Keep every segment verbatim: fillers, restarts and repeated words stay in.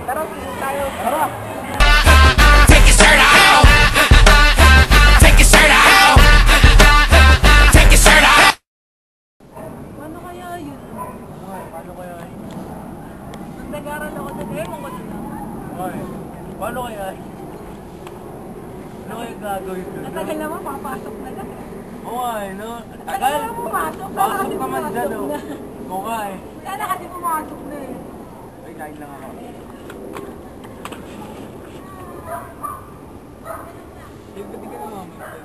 Tara, sige tayo. Tara. Take your shirt off. Take your shirt off. Take your shirt off. Paano kaya yun? Ay, paano kaya yun? Nag-aral ako na ngayon, ako na lang. Ay, paano kaya yun? Ano kaya gagawin doon? Ang tagal naman, papasok na lang. Oo nga eh, no? Tagal Tagal. na pumasok. Pasok naman dyan, oh. Oo nga eh. Wala na kasi pumasok na eh. Ay, kain lang ako. Eh, ba't di ka namamatay?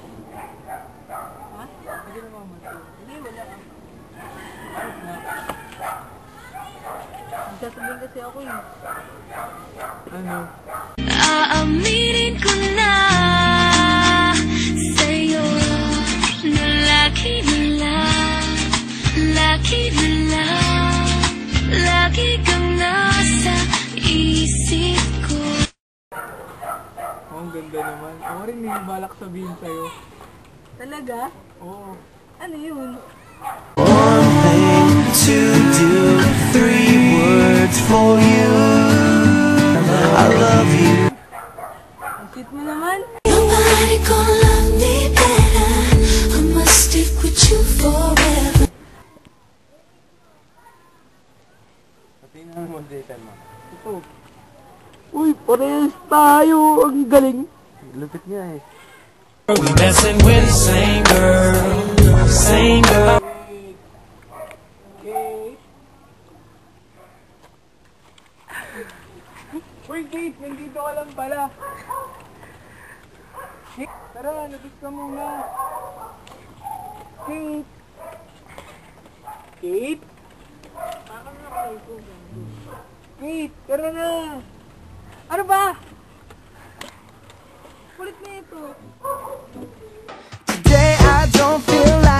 Ha? Ba't di ka namamatay? Hindi, wala ka. Ayos na. Nagsasabihin kasi ako eh. Ano? Aaminin ko na sa'yo na lagi na lang, lagi na lang, lagi kang nasa isip ko. Oh, ang ganda naman. Ako rin may balak sabihin sa'yo. Talaga? Oo. Ano yun? One thing to do, three words for you. I love you. Ang cute mo naman. Nobody gonna love me better. I must stick with you forever. Pati na naman data mo. Ito. Uy, parehas tayo. Ang galing. Lupit niya eh. We messing with the same girl, same girl. Kate! Uy, Kate! Nandito ka lang pala. Kate, tara, labis ka muna. Kate! Kate? Kate, tara na! Ano ba? Kulit na ito. Today I don't feel like